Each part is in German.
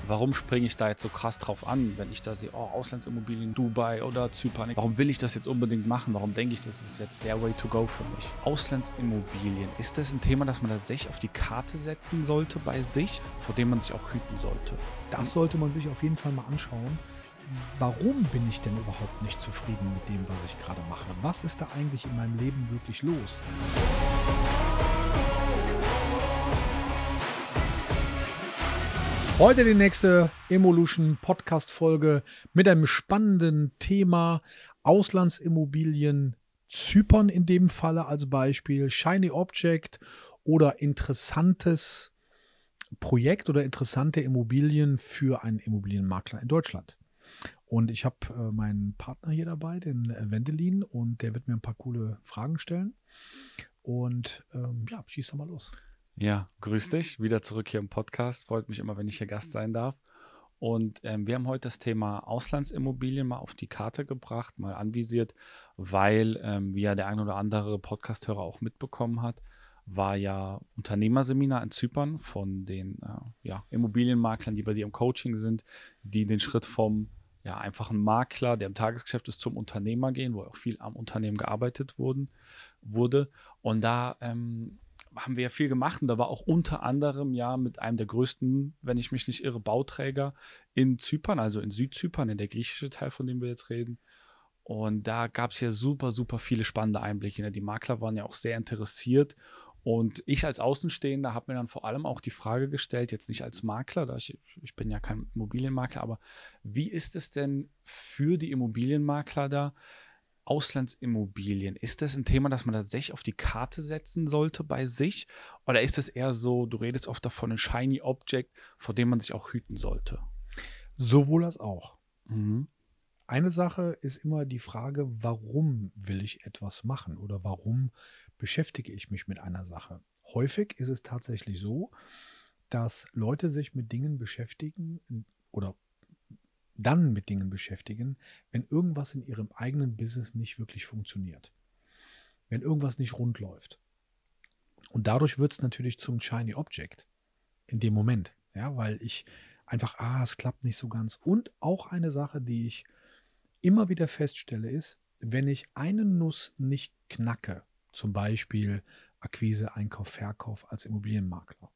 Warum springe ich da jetzt so krass drauf an, wenn ich da sehe, oh, Auslandsimmobilien, Dubai oder Zypern? Warum will ich das jetzt unbedingt machen? Warum denke ich, das ist jetzt der Way to go für mich? Auslandsimmobilien, ist das ein Thema, das man tatsächlich auf die Karte setzen sollte bei sich, vor dem man sich auch hüten sollte? Das sollte man sich auf jeden Fall mal anschauen. Warum bin ich denn überhaupt nicht zufrieden mit dem, was ich gerade mache? Was ist da eigentlich in meinem Leben wirklich los? Heute die nächste Emolution Podcast-Folge mit einem spannenden Thema: Auslandsimmobilien, Zypern in dem Falle als Beispiel, Shiny Object oder interessantes Projekt oder interessante Immobilien für einen Immobilienmakler in Deutschland. Und ich habe meinen Partner hier dabei, den Wendelin, und der wird mir ein paar coole Fragen stellen. Und ja, schieß doch mal los. Ja, grüß dich, wieder zurück hier im Podcast. Freut mich immer, wenn ich hier Gast sein darf. Und wir haben heute das Thema Auslandsimmobilien mal auf die Karte gebracht, mal anvisiert, weil, wie ja der ein oder andere Podcasthörer auch mitbekommen hat, war ja Unternehmerseminar in Zypern von den Immobilienmaklern, die bei dir im Coaching sind, die den Schritt vom einfachen Makler, der im Tagesgeschäft ist, zum Unternehmer gehen, wo auch viel am Unternehmen gearbeitet wurde. Und da haben wir ja viel gemacht, und da war auch unter anderem ja mit einem der größten, wenn ich mich nicht irre, Bauträger in Zypern, also in Südzypern, in der griechische Teil, von dem wir jetzt reden. Und da gab es ja super, super viele spannende Einblicke. Ne? Die Makler waren ja auch sehr interessiert. Und ich als Außenstehender habe mir dann vor allem auch die Frage gestellt, jetzt nicht als Makler, da ich bin ja kein Immobilienmakler, aber wie ist es denn für die Immobilienmakler da? Auslandsimmobilien, ist das ein Thema, das man tatsächlich auf die Karte setzen sollte bei sich? Oder ist es eher so, du redest oft davon, ein Shiny Object, vor dem man sich auch hüten sollte? Sowohl als auch. Mhm. Eine Sache ist immer die Frage, warum will ich etwas machen oder warum beschäftige ich mich mit einer Sache? Häufig ist es tatsächlich so, dass Leute sich mit Dingen beschäftigen oder dann mit Dingen beschäftigen, wenn irgendwas in ihrem eigenen Business nicht wirklich funktioniert. Wenn irgendwas nicht rund läuft. Und dadurch wird es natürlich zum Shiny Object in dem Moment. Ja, weil ich einfach, es klappt nicht so ganz. Und auch eine Sache, die ich immer wieder feststelle, ist, wenn ich eine Nuss nicht knacke, zum Beispiel Akquise, Einkauf, Verkauf als Immobilienmakler,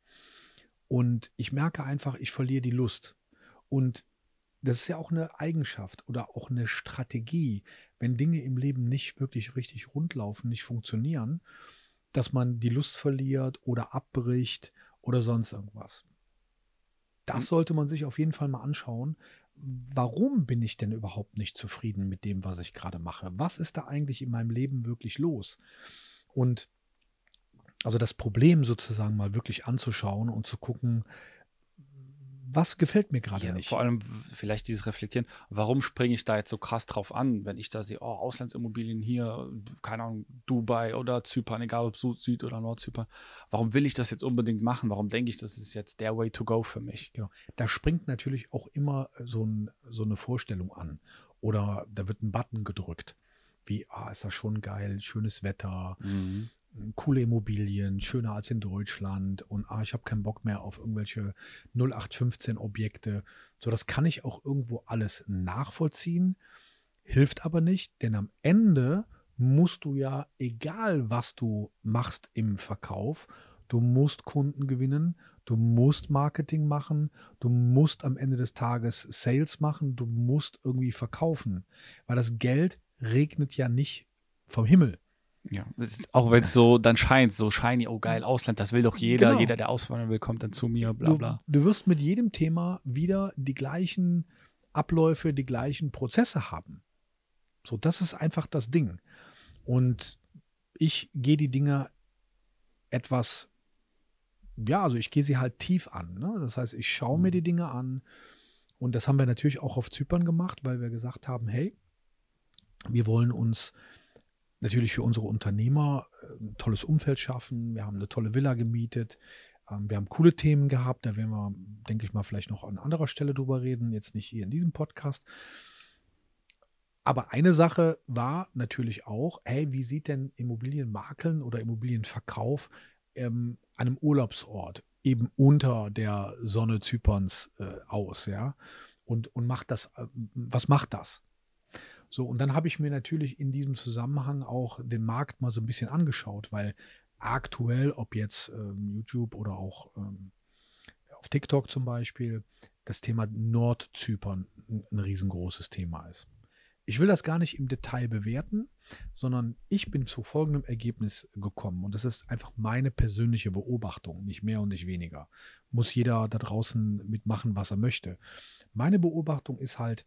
und ich merke einfach, ich verliere die Lust. Und das ist ja auch eine Eigenschaft oder auch eine Strategie, wenn Dinge im Leben nicht wirklich richtig rund laufen, nicht funktionieren, dass man die Lust verliert oder abbricht oder sonst irgendwas. Das sollte man sich auf jeden Fall mal anschauen. Warum bin ich denn überhaupt nicht zufrieden mit dem, was ich gerade mache? Was ist da eigentlich in meinem Leben wirklich los? Und also das Problem sozusagen mal wirklich anzuschauen und zu gucken, was gefällt mir gerade nicht. Vor allem vielleicht dieses Reflektieren, warum springe ich da jetzt so krass drauf an, wenn ich da sehe, oh, Auslandsimmobilien hier, keine Ahnung, Dubai oder Zypern, egal ob Süd- oder Nordzypern, warum will ich das jetzt unbedingt machen? Warum denke ich, das ist jetzt der Way to go für mich? Genau. Da springt natürlich auch immer so eine Vorstellung an. Oder da wird ein Button gedrückt, wie, ist das schon geil, schönes Wetter, coole Immobilien, schöner als in Deutschland, und ich habe keinen Bock mehr auf irgendwelche 0815 Objekte. So, das kann ich auch irgendwo alles nachvollziehen, hilft aber nicht, denn am Ende musst du ja, egal was du machst im Verkauf, du musst Kunden gewinnen, du musst Marketing machen, du musst am Ende des Tages Sales machen, du musst irgendwie verkaufen, weil das Geld regnet ja nicht vom Himmel. Ja, auch wenn es so dann scheint, so shiny, oh geil, Ausland, das will doch jeder. Genau. Jeder, der auswandern will, kommt dann zu mir, bla bla. Du wirst mit jedem Thema wieder die gleichen Abläufe, die gleichen Prozesse haben. So, das ist einfach das Ding. Und ich gehe die Dinge etwas, also ich gehe sie halt tief an. Ne? Das heißt, ich schaue mir die Dinge an, und das haben wir natürlich auch auf Zypern gemacht, weil wir gesagt haben, hey, wir wollen uns natürlich für unsere Unternehmer ein tolles Umfeld schaffen. Wir haben eine tolle Villa gemietet. Wir haben coole Themen gehabt. Da werden wir, denke ich mal, vielleicht noch an anderer Stelle drüber reden. Jetzt nicht hier in diesem Podcast. Aber eine Sache war natürlich auch, hey, wie sieht denn Immobilienmakeln oder Immobilienverkauf an einem Urlaubsort eben unter der Sonne Zyperns aus, ja. Und macht das, was macht das? So, und dann habe ich mir natürlich in diesem Zusammenhang auch den Markt mal so ein bisschen angeschaut, weil aktuell, ob jetzt YouTube oder auch auf TikTok zum Beispiel, das Thema Nordzypern ein riesengroßes Thema ist. Ich will das gar nicht im Detail bewerten, sondern ich bin zu folgendem Ergebnis gekommen. Und das ist einfach meine persönliche Beobachtung, nicht mehr und nicht weniger. Muss jeder da draußen mitmachen, was er möchte. Meine Beobachtung ist halt,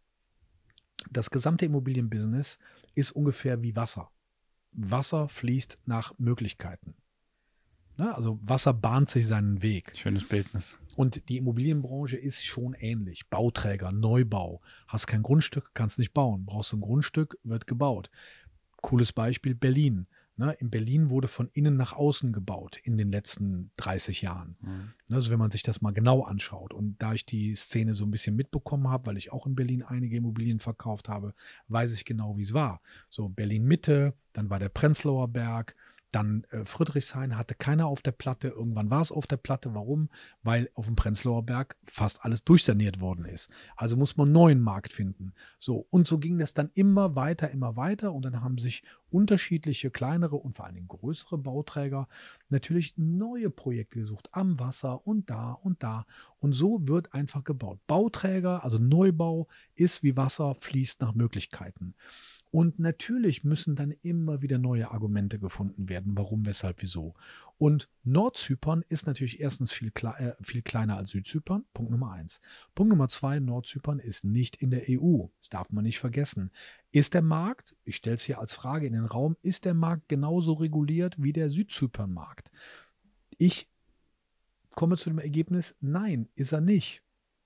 das gesamte Immobilienbusiness ist ungefähr wie Wasser. Wasser fließt nach Möglichkeiten. Ne? Also Wasser bahnt sich seinen Weg. Schönes Bildnis. Und die Immobilienbranche ist schon ähnlich. Bauträger, Neubau. Hast kein Grundstück, kannst nicht bauen. Brauchst du ein Grundstück, wird gebaut. Cooles Beispiel Berlin. Ne? In Berlin wurde von innen nach außen gebaut in den letzten 30 Jahren. Also wenn man sich das mal genau anschaut. Und da ich die Szene so ein bisschen mitbekommen habe, weil ich auch in Berlin einige Immobilien verkauft habe, weiß ich genau, wie es war. So Berlin Mitte, dann war der Prenzlauer Berg, dann Friedrichshain hatte keiner auf der Platte. Irgendwann war es auf der Platte. Warum? Weil auf dem Prenzlauer Berg fast alles durchsaniert worden ist. Also muss man einen neuen Markt finden. So, und so ging das dann immer weiter, immer weiter. Und dann haben sich unterschiedliche kleinere und vor allen Dingen größere Bauträger natürlich neue Projekte gesucht. Am Wasser und da und da. Und so wird einfach gebaut. Bauträger, also Neubau, ist wie Wasser, fließt nach Möglichkeiten. Und natürlich müssen dann immer wieder neue Argumente gefunden werden, warum, weshalb, wieso. Und Nordzypern ist natürlich erstens viel kleiner als Südzypern, Punkt Nummer 1. Punkt Nummer 2, Nordzypern ist nicht in der EU, das darf man nicht vergessen. Ist der Markt, ich stelle es hier als Frage in den Raum, ist der Markt genauso reguliert wie der Südzypern-Markt? Ich komme zu dem Ergebnis, nein, ist er nicht.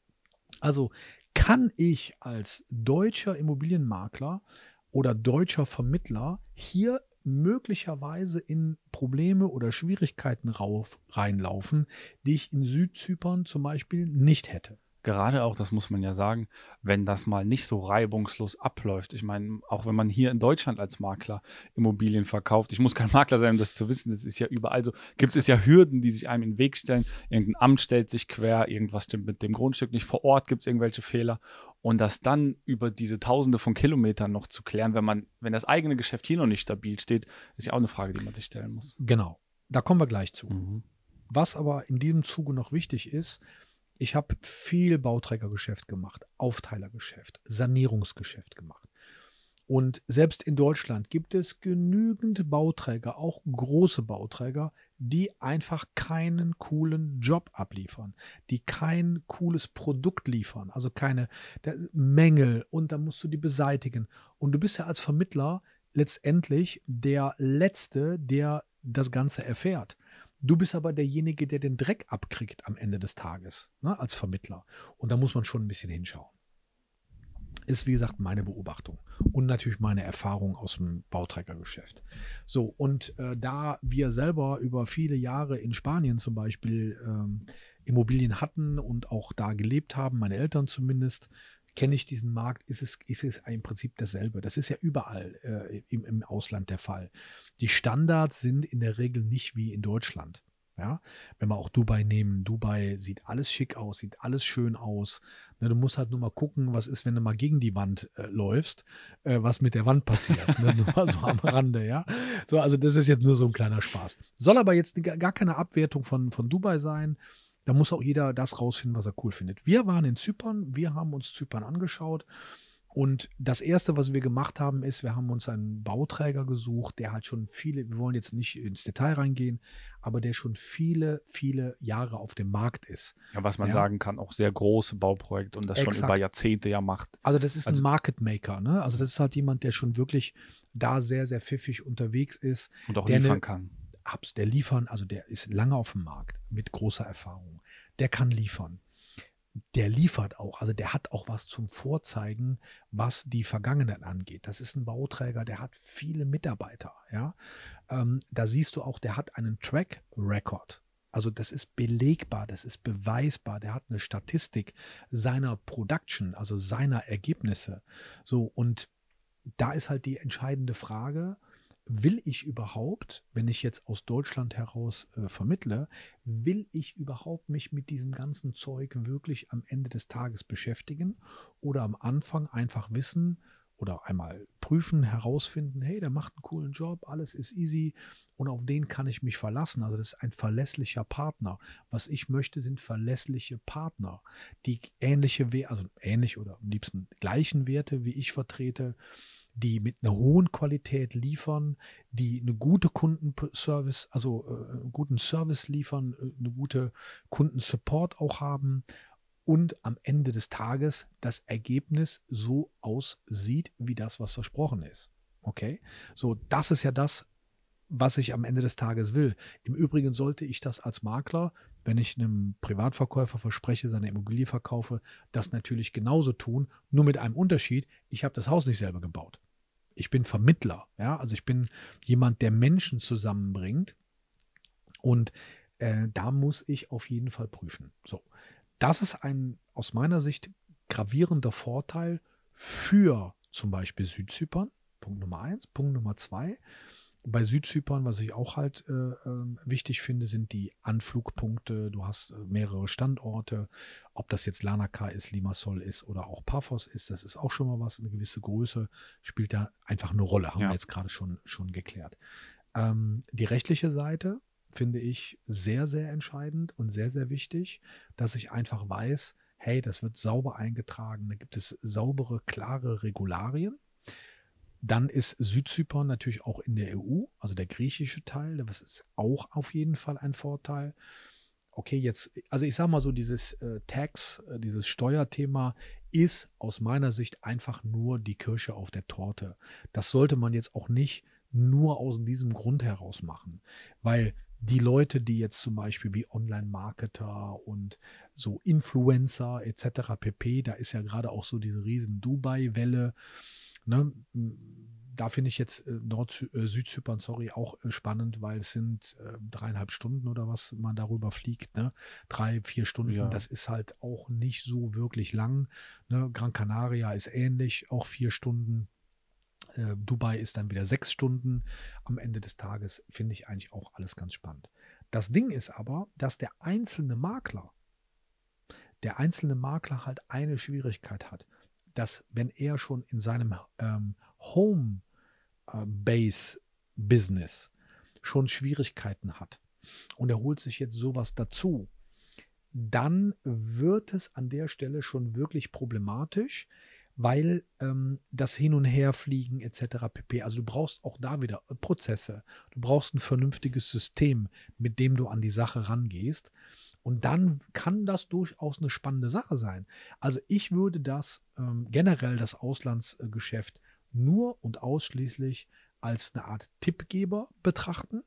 Also kann ich als deutscher Immobilienmakler oder deutscher Vermittler hier möglicherweise in Probleme oder Schwierigkeiten reinlaufen, die ich in Südzypern zum Beispiel nicht hätte. Gerade auch, das muss man ja sagen, wenn das mal nicht so reibungslos abläuft. Ich meine, auch wenn man hier in Deutschland als Makler Immobilien verkauft, ich muss kein Makler sein, um das zu wissen, das ist ja überall so, gibt es ja Hürden, die sich einem in den Weg stellen. Irgendein Amt stellt sich quer, irgendwas stimmt mit dem Grundstück nicht, vor Ort gibt es irgendwelche Fehler. Und das dann über diese Tausende von Kilometern noch zu klären, wenn das eigene Geschäft hier noch nicht stabil steht, ist ja auch eine Frage, die man sich stellen muss. Genau, da kommen wir gleich zu. Was aber in diesem Zuge noch wichtig ist, ich habe viel Bauträgergeschäft gemacht, Aufteilergeschäft, Sanierungsgeschäft gemacht. Und selbst in Deutschland gibt es genügend Bauträger, auch große Bauträger, die einfach keinen coolen Job abliefern, die kein cooles Produkt liefern, also keine Mängel, und dann musst du die beseitigen. Und du bist ja als Vermittler letztendlich der Letzte, der das Ganze erfährt. Du bist aber derjenige, der den Dreck abkriegt am Ende des Tages, ne, als Vermittler. Und da muss man schon ein bisschen hinschauen. Ist, wie gesagt, meine Beobachtung und natürlich meine Erfahrung aus dem Bauträgergeschäft. So, und da wir selber über viele Jahre in Spanien zum Beispiel Immobilien hatten und auch da gelebt haben, meine Eltern zumindest, kenne ich diesen Markt, ist es im Prinzip dasselbe. Das ist ja überall im Ausland der Fall. Die Standards sind in der Regel nicht wie in Deutschland. Ja? Wenn wir auch Dubai nehmen, Dubai sieht alles schick aus, sieht alles schön aus. Ne, du musst halt nur mal gucken, was ist, wenn du mal gegen die Wand läufst, was mit der Wand passiert. Ne? Nur mal so am Rande, ja. So, also das ist jetzt nur so ein kleiner Spaß. Soll aber jetzt gar keine Abwertung von Dubai sein. Da muss auch jeder das rausfinden, was er cool findet. Wir waren in Zypern, wir haben uns Zypern angeschaut und das Erste, was wir gemacht haben, ist, wir haben uns einen Bauträger gesucht, der halt schon viele, wir wollen jetzt nicht ins Detail reingehen, aber der schon viele, viele Jahre auf dem Markt ist. Ja, was man sagen kann, auch sehr große Bauprojekte und das schon über Jahrzehnte ja macht. Also das ist ein Market Maker, ne? Also das ist halt jemand, der schon wirklich da sehr, sehr pfiffig unterwegs ist. Und auch liefern kann. Der liefern, also der ist lange auf dem Markt mit großer Erfahrung. Der kann liefern. Der liefert auch, also der hat auch was zum Vorzeigen, was die Vergangenheit angeht. Das ist ein Bauträger, der hat viele Mitarbeiter. Ja? Da siehst du auch, der hat einen Track Record. Also das ist belegbar, das ist beweisbar. Der hat eine Statistik seiner Production, also seiner Ergebnisse. So, und da ist halt die entscheidende Frage, will ich überhaupt, wenn ich jetzt aus Deutschland heraus vermittle, will ich überhaupt mich mit diesem ganzen Zeug wirklich am Ende des Tages beschäftigen oder am Anfang einfach wissen oder einmal prüfen, herausfinden, hey, der macht einen coolen Job, alles ist easy und auf den kann ich mich verlassen. Also das ist ein verlässlicher Partner. Was ich möchte, sind verlässliche Partner, die also ähnlich oder am liebsten gleichen Werte wie ich vertrete, die mit einer hohen Qualität liefern, die eine gute Kundenservice, also einen guten Service liefern, eine gute Kundensupport auch haben und am Ende des Tages das Ergebnis so aussieht, wie das, was versprochen ist. Okay? So, das ist ja das, was ich am Ende des Tages will. Im Übrigen sollte ich das als Makler, wenn ich einem Privatverkäufer verspreche, seine Immobilie verkaufe, das natürlich genauso tun, nur mit einem Unterschied, ich habe das Haus nicht selber gebaut. Ich bin Vermittler, ja, also ich bin jemand, der Menschen zusammenbringt und da muss ich auf jeden Fall prüfen. So, das ist ein aus meiner Sicht gravierender Vorteil für zum Beispiel Südzypern. Punkt Nummer 1. Punkt Nummer 2. Bei Südzypern, was ich auch halt wichtig finde, sind die Anflugpunkte. Du hast mehrere Standorte. Ob das jetzt Larnaca ist, Limassol ist oder auch Paphos ist, das ist auch schon mal was. Eine gewisse Größe spielt da einfach eine Rolle, haben wir jetzt gerade schon geklärt. Die rechtliche Seite finde ich sehr, sehr entscheidend und sehr, sehr wichtig, dass ich einfach weiß, hey, das wird sauber eingetragen, da gibt es saubere, klare Regularien. Dann ist Südzypern natürlich auch in der EU, also der griechische Teil, das ist auch auf jeden Fall ein Vorteil. Okay, jetzt, also ich sage mal so, dieses dieses Steuerthema ist aus meiner Sicht einfach nur die Kirsche auf der Torte. Das sollte man jetzt auch nicht nur aus diesem Grund heraus machen, weil die Leute, die jetzt zum Beispiel wie Online-Marketer und so Influencer etc. pp., da ist ja gerade auch so diese riesen Dubai-Welle. Ne? Da finde ich jetzt Südzypern, auch spannend, weil es sind 3,5 Stunden oder was man darüber fliegt. Ne? 3, 4 Stunden, Ja. das ist halt auch nicht so wirklich lang. Ne? Gran Canaria ist ähnlich, auch 4 Stunden. Dubai ist dann wieder 6 Stunden. Am Ende des Tages finde ich eigentlich auch alles ganz spannend. Das Ding ist aber, dass der einzelne Makler halt eine Schwierigkeit hat, dass wenn er schon in seinem Home-Base-Business schon Schwierigkeiten hat und er holt sich jetzt sowas dazu, dann wird es an der Stelle schon wirklich problematisch, weil das Hin- und Herfliegen etc. pp. Also du brauchst auch da wieder Prozesse. Du brauchst ein vernünftiges System, mit dem du an die Sache rangehst. Und dann kann das durchaus eine spannende Sache sein. Also ich würde das generell das Auslandsgeschäft nur und ausschließlich als eine Art Tippgeber betrachten.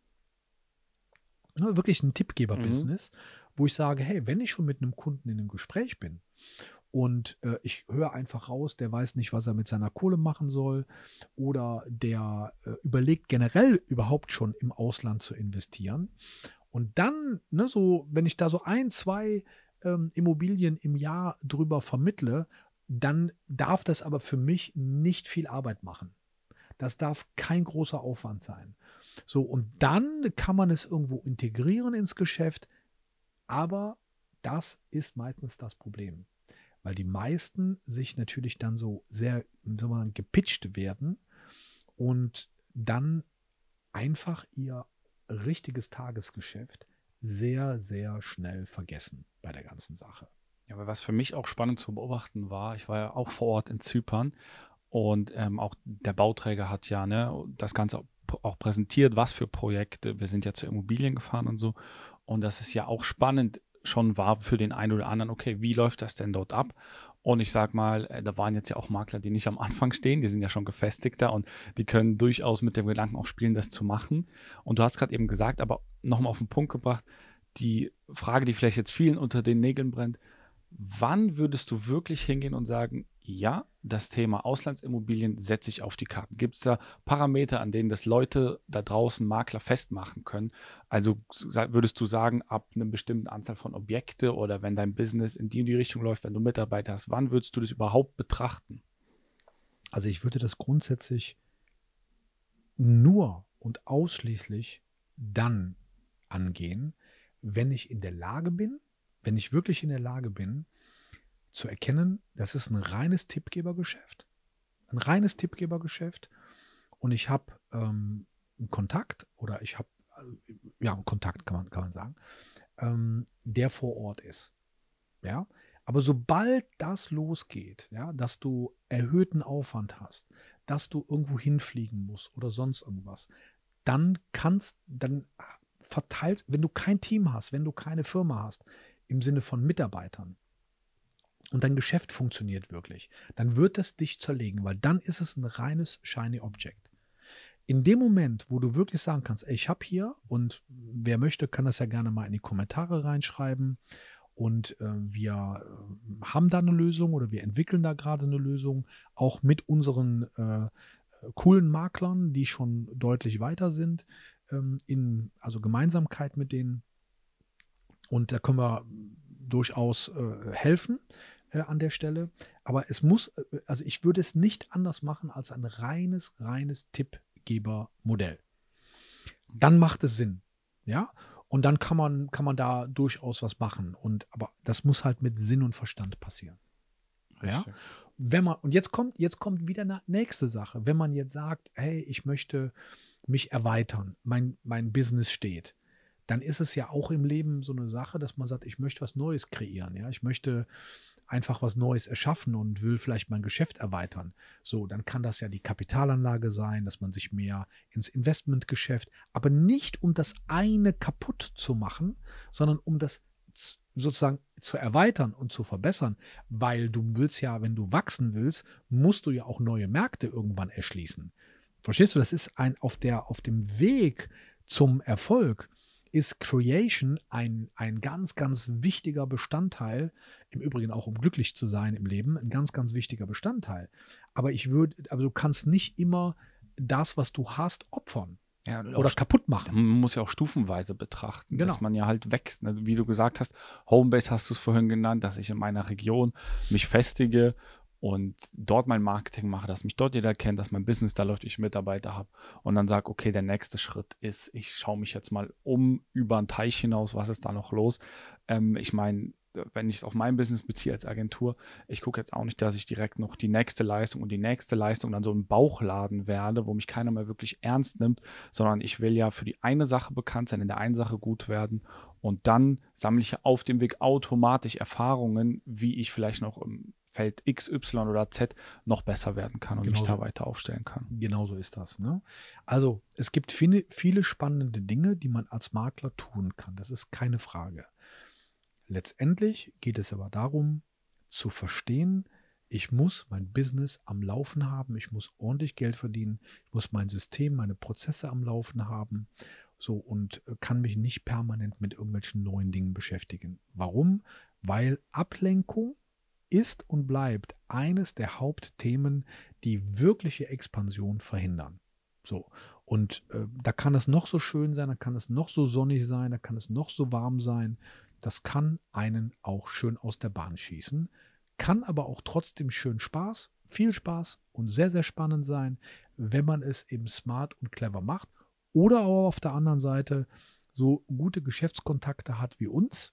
Ja, wirklich ein Tippgeber-Business, wo ich sage, hey, wenn ich schon mit einem Kunden in einem Gespräch bin und ich höre einfach raus, der weiß nicht, was er mit seiner Kohle machen soll oder der überlegt generell überhaupt schon im Ausland zu investieren. Und dann, ne, so, wenn ich da so 1, 2 Immobilien im Jahr drüber vermittle, dann darf das aber für mich nicht viel Arbeit machen. Das darf kein großer Aufwand sein. So, und dann kann man es irgendwo integrieren ins Geschäft, aber das ist meistens das Problem, weil die meisten sich natürlich dann so sehr, soll man sagen, gepitcht werden und dann einfach ihr richtiges Tagesgeschäft sehr, sehr schnell vergessen bei der ganzen Sache. Ja, aber was für mich auch spannend zu beobachten war, ich war ja auch vor Ort in Zypern und auch der Bauträger hat ja das Ganze auch präsentiert, was für Projekte. Wir sind ja zu Immobilien gefahren und so. Und das ist ja auch spannend schon war für den einen oder anderen, okay, wie läuft das denn dort ab? Und ich sag mal, da waren jetzt ja auch Makler, die nicht am Anfang stehen, die sind ja schon gefestigter und die können durchaus mit dem Gedanken auch spielen, das zu machen. Und du hast gerade eben gesagt, aber nochmal auf den Punkt gebracht, die Frage, die vielleicht jetzt vielen unter den Nägeln brennt, wann würdest du wirklich hingehen und sagen, ja, das Thema Auslandsimmobilien setze ich auf die Karten? Gibt es da Parameter, an denen das Leute da draußen, Makler, festmachen können? Also würdest du sagen, ab einer bestimmten Anzahl von Objekte oder wenn dein Business in die und die Richtung läuft, wenn du Mitarbeiter hast, wann würdest du das überhaupt betrachten? Also ich würde das grundsätzlich nur und ausschließlich dann angehen, wenn ich in der Lage bin, wenn ich wirklich in der Lage bin, zu erkennen, das ist ein reines Tippgebergeschäft. Ein reines Tippgebergeschäft. Und ich habe einen Kontakt oder ich habe, ja, einen Kontakt kann man sagen, der vor Ort ist. Ja, aber sobald das losgeht, ja, dass du erhöhten Aufwand hast, dass du irgendwo hinfliegen musst oder sonst irgendwas, dann verteilst, wenn du kein Team hast, wenn du keine Firma hast, im Sinne von Mitarbeitern und dein Geschäft funktioniert wirklich, dann wird es dich zerlegen, weil dann ist es ein reines Shiny Object. In dem Moment, wo du wirklich sagen kannst, ey, ich habe hier und wer möchte, kann das ja gerne mal in die Kommentare reinschreiben und wir haben da eine Lösung oder wir entwickeln da gerade eine Lösung, auch mit unseren coolen Maklern, die schon deutlich weiter sind, also Gemeinsamkeit mit denen. Und da können wir durchaus helfen an der Stelle. Aber es muss, also ich würde es nicht anders machen als ein reines Tippgebermodell. Dann macht es Sinn. Ja. Und dann kann man da durchaus was machen. Aber das muss halt mit Sinn und Verstand passieren. Ja. Und jetzt kommt wieder eine nächste Sache. Wenn man jetzt sagt, hey, ich möchte mich erweitern, mein Business steht, dann ist es ja auch im Leben so eine Sache, dass man sagt, ich möchte was Neues kreieren. Ja? Ich möchte einfach was Neues erschaffen und will vielleicht mein Geschäft erweitern. So, dann kann das ja die Kapitalanlage sein, dass man sich mehr ins Investmentgeschäft, aber nicht um das eine kaputt zu machen, sondern um das sozusagen zu erweitern und zu verbessern, weil du willst ja, wenn du wachsen willst, musst du ja auch neue Märkte irgendwann erschließen. Verstehst du? Das ist auf dem Weg zum Erfolg ist Creation ein ganz, ganz wichtiger Bestandteil, im Übrigen auch um glücklich zu sein im Leben, ein ganz, ganz wichtiger Bestandteil. Aber du kannst nicht immer das, was du hast, opfern. Ja, oder kaputt machen. Man muss ja auch stufenweise betrachten, Genau. Dass man ja halt wächst. Ne? Wie du gesagt hast, Homebase hast du es vorhin genannt, dass ich in meiner Region mich festige und dort mein Marketing mache, dass mich dort jeder kennt, dass mein Business da läuft, ich Mitarbeiter habe und dann sage, okay, der nächste Schritt ist, ich schaue mich jetzt mal über einen Teich hinaus, was ist da noch los? Ich meine, wenn ich es auf mein Business beziehe als Agentur, ich gucke jetzt auch nicht, dass ich direkt noch die nächste Leistung und die nächste Leistung dann so im Bauch laden werde, wo mich keiner mehr wirklich ernst nimmt, sondern ich will ja für die eine Sache bekannt sein, in der einen Sache gut werden und dann sammle ich auf dem Weg automatisch Erfahrungen, wie ich vielleicht noch im Feld X, Y oder Z noch besser werden kann und mich da weiter aufstellen kann. Genau so ist das. Ne? Also es gibt viele spannende Dinge, die man als Makler tun kann. Das ist keine Frage. Letztendlich geht es aber darum, zu verstehen, ich muss mein Business am Laufen haben, ich muss ordentlich Geld verdienen, ich muss mein System, meine Prozesse am Laufen haben, so und kann mich nicht permanent mit irgendwelchen neuen Dingen beschäftigen. Warum? Weil Ablenkung ist und bleibt eines der Hauptthemen, die wirkliche Expansion verhindern. So. Und da kann es noch so schön sein, da kann es noch so sonnig sein, da kann es noch so warm sein. Das kann einen auch schön aus der Bahn schießen, kann aber auch trotzdem viel Spaß und sehr, sehr spannend sein, wenn man es eben smart und clever macht oder aber auf der anderen Seite so gute Geschäftskontakte hat wie uns,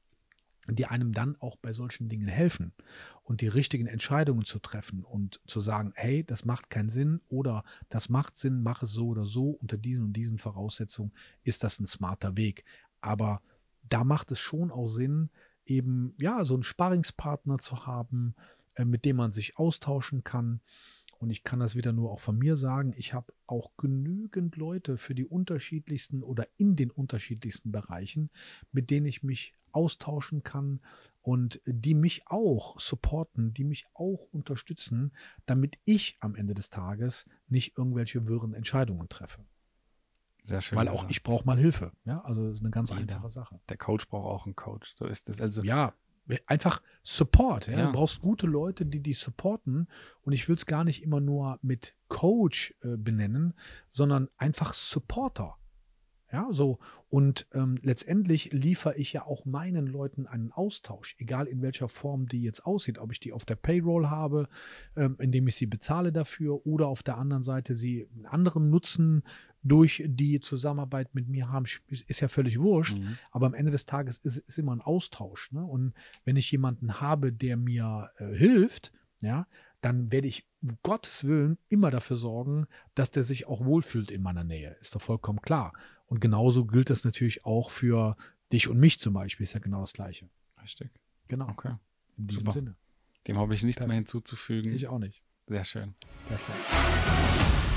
die einem dann auch bei solchen Dingen helfen und die richtigen Entscheidungen zu treffen und zu sagen, hey, das macht keinen Sinn oder das macht Sinn, mach es so oder so, unter diesen und diesen Voraussetzungen ist das ein smarter Weg. Aber da macht es schon auch Sinn, eben ja so einen Sparringspartner zu haben, mit dem man sich austauschen kann. Und ich kann das wieder nur auch von mir sagen, ich habe auch genügend Leute für die unterschiedlichsten oder in den unterschiedlichsten Bereichen, mit denen ich mich austauschen kann und die mich auch supporten, die mich auch unterstützen, damit ich am Ende des Tages nicht irgendwelche wirren Entscheidungen treffe. Sehr schön. Weil auch ich brauche mal Hilfe. Ja, also das ist eine ganz einfache Sache. Der Coach braucht auch einen Coach. So ist es. Also ja, einfach Support. Ja? Du brauchst gute Leute, die dich supporten. Und ich will es gar nicht immer nur mit Coach benennen, sondern einfach Supporter. Ja, so. Und letztendlich liefere ich ja auch meinen Leuten einen Austausch, egal in welcher Form die jetzt aussieht, ob ich die auf der Payroll habe, indem ich sie bezahle dafür, oder auf der anderen Seite sie einen anderen Nutzen durch die Zusammenarbeit mit mir haben, ist ja völlig wurscht. Aber am Ende des Tages ist immer ein Austausch. Ne? Und wenn ich jemanden habe, der mir hilft, ja, dann werde ich um Gottes Willen immer dafür sorgen, dass der sich auch wohlfühlt in meiner Nähe. Ist doch vollkommen klar. Und genauso gilt das natürlich auch für dich und mich zum Beispiel. Ist ja genau das Gleiche. Richtig. Genau. Okay. In diesem Super. Sinne. Dem habe ich nichts Perfekt. mehr hinzuzufügen. Ich auch nicht. Sehr schön. Perfekt.